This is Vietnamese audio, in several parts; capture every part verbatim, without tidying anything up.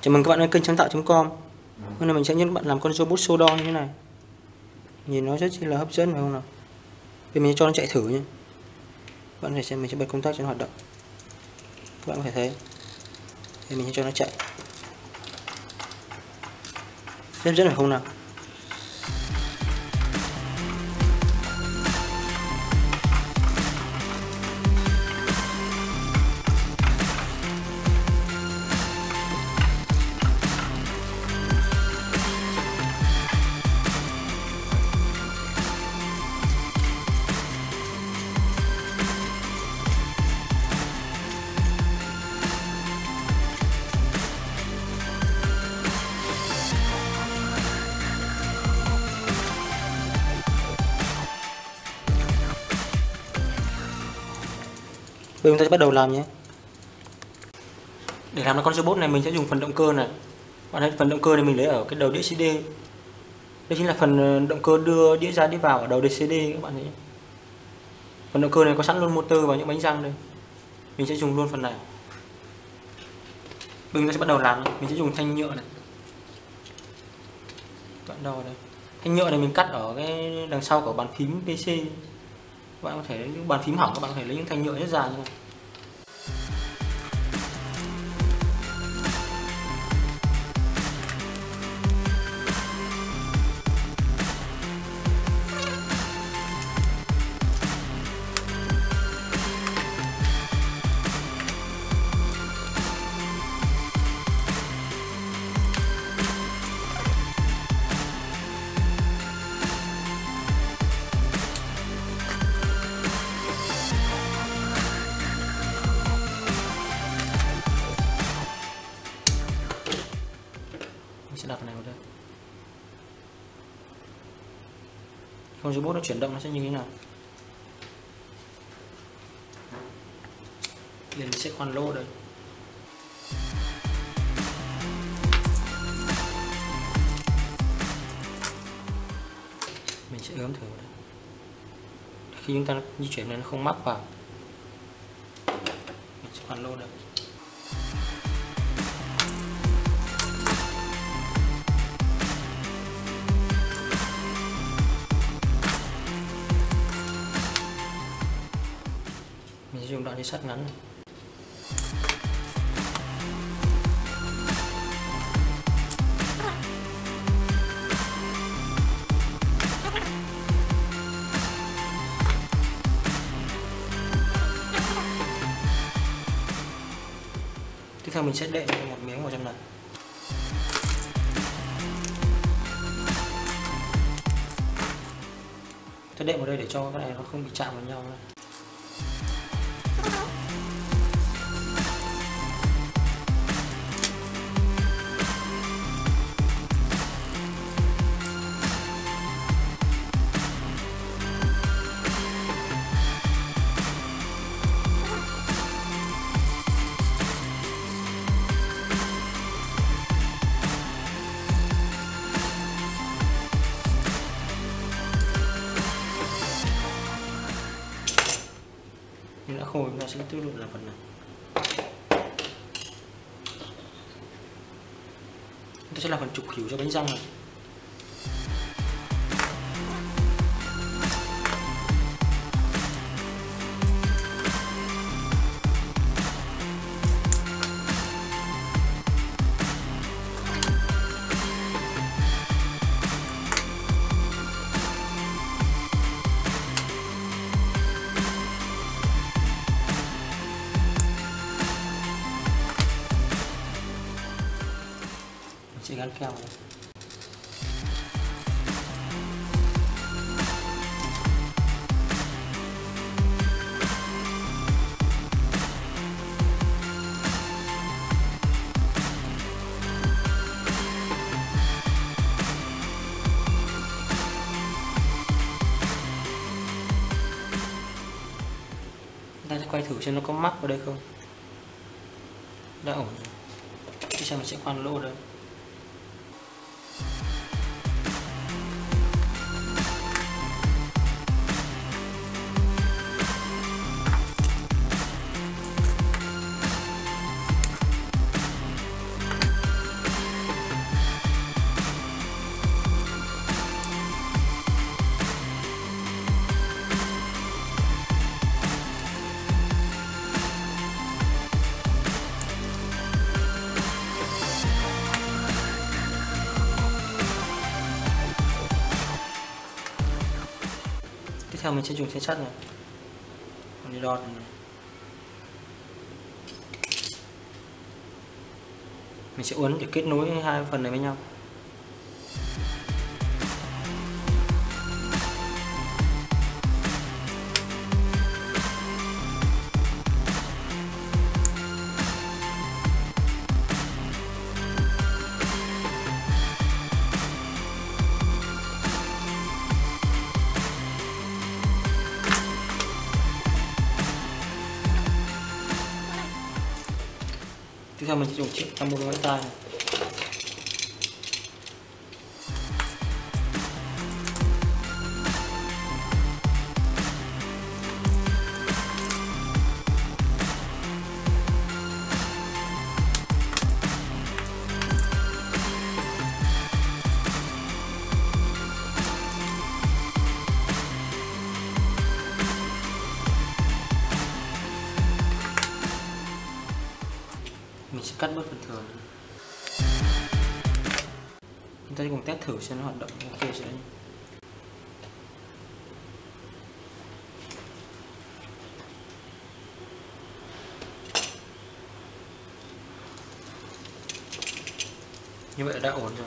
Chào mừng các bạn đến kênh sáng tạo chấm com. Hôm nay mình sẽ nhấn bạn làm con robot số đo như thế này. Nhìn nó rất là hấp dẫn phải không nào? Bây giờ mình sẽ cho nó chạy thử nhé. Các bạn có thể xem, mình sẽ bật công tắc cho nó hoạt động. Các bạn có thể thấy. Thì mình sẽ cho nó chạy. Rất hấp dẫn phải không nào? Bây giờ chúng ta sẽ bắt đầu làm nhé. Để làm được con robot này mình sẽ dùng phần động cơ này. Bạn thấy phần động cơ này mình lấy ở cái đầu đĩa xê đê. Đây chính là phần động cơ đưa đĩa ra đĩa vào ở đầu đĩa xê đê các bạn thấy. Phần động cơ này có sẵn luôn motor và những bánh răng đây. Mình sẽ dùng luôn phần này. Bây giờ ta sẽ bắt đầu làm nhé. Mình sẽ dùng thanh nhựa này. Bạn đo đây. Thanh nhựa này mình cắt ở cái đằng sau của bàn phím pê xê. Các bạn có thể những bàn phím hỏng, các bạn có thể lấy những thanh nhựa rất dài như này. Mình sẽ đặt này vào đây. Con robot nó chuyển động nó sẽ như thế nào? Mình sẽ khoan lỗ đây. Mình sẽ ướm thử vào đây. Khi chúng ta di chuyển này nó không mắc vào, mình sẽ khoan lỗ đây. Mình sẽ dùng đoạn dây sắt ngắn này. Tiếp theo mình sẽ đệm một miếng vào trong này. Tôi đệm vào đây để cho cái này nó không bị chạm vào nhau này. Nhưng đã khô chúng ta sẽ tiếp tục làm phần này. Chúng ta sẽ làm phần trục khỉu cho bánh răng này. Sẽ gắn keo này. Chúng ta sẽ quay thử xem nó có mắc vào đây không. Đã ổn rồi. Tiếp theo mình sẽ khoan lỗ đây. theo mình sẽ dùng thanh sắt này, con đi đọt này. Mình sẽ uốn để kết nối hai phần này với nhau. Tiếp theo mình sẽ dùng chiếc tam bông ngón tay này. Mình sẽ cắt bớt phần thừa. Chúng ta sẽ cùng test thử xem nó hoạt động ok chưa. Như vậy là đã ổn rồi.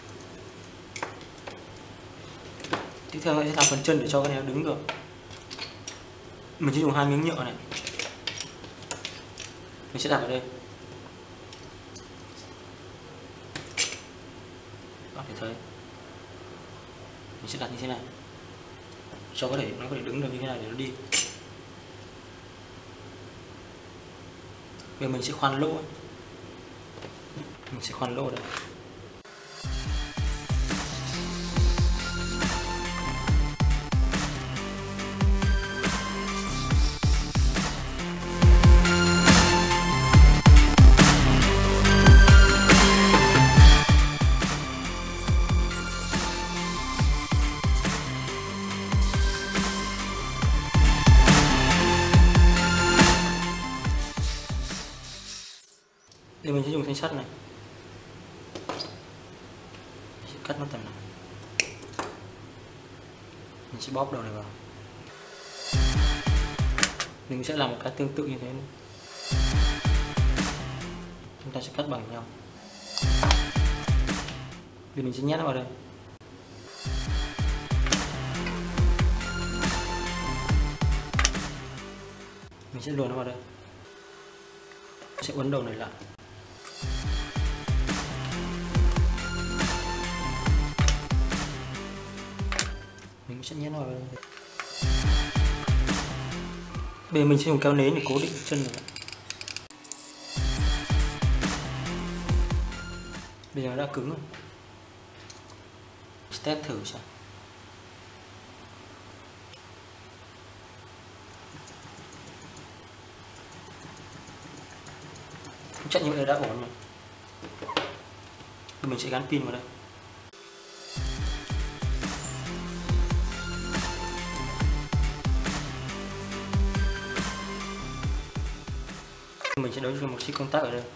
Tiếp theo sẽ làm phần chân để cho cái này nó đứng được. Mình sẽ dùng hai miếng nhựa này. Mình sẽ đặt ở đây. Các bạn thấy mình sẽ đặt như thế này cho có thể nó có thể đứng được như thế này để nó đi. Bây giờ mình sẽ khoan lỗ, mình sẽ khoan lỗ đây. Thì mình sẽ dùng thanh sắt này, mình sẽ cắt nó tầm này, mình sẽ bóp đầu này vào. Mình sẽ làm một cái tương tự như thế nữa. Chúng ta sẽ cắt bằng nhau. Thì mình sẽ nhét nó vào đây. Mình sẽ luồn nó vào đây, sẽ uốn đầu này lại. Mình sẽ nhét nó vào đây. Bây giờ mình sẽ dùng kéo nến để cố định chân này. Bây giờ nó đã cứng rồi. Test thử xem. Chắc như vậy đã ổn rồi. Mình sẽ gắn pin vào đây. Mình sẽ đấu cho một chiếc công tắc ở đây.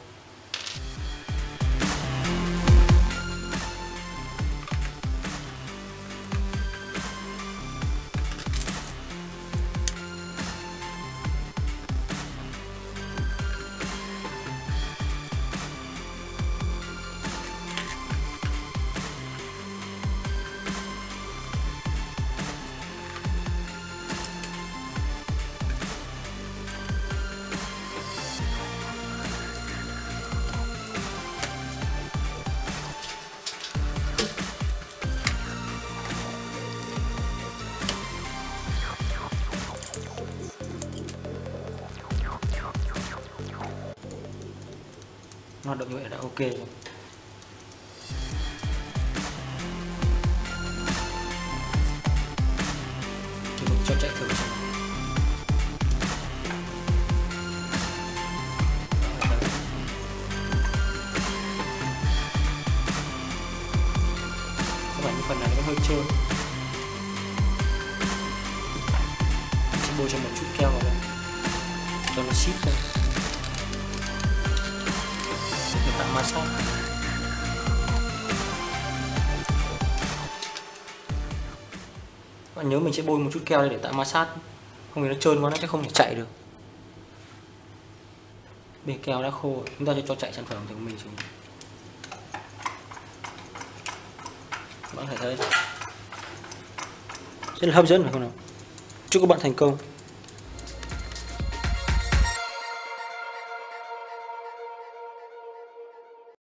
Hoạt động như vậy đã ok rồi. Thì mình cho chạy thử xem. Các bạn, phần này nó hơi trơn. Mình sẽ bôi cho một chút keo vào đây cho nó ship ra. Tạo massage. Và bạn nhớ mình sẽ bôi một chút keo đây để tạo ma sát, không thì nó trơn quá nó sẽ không thể chạy được. Bề keo đã khô, chúng ta sẽ cho chạy sản phẩm của mình xuống. Bạn có thể thấy rất là hấp dẫn phải không nào? Chúc các bạn thành công.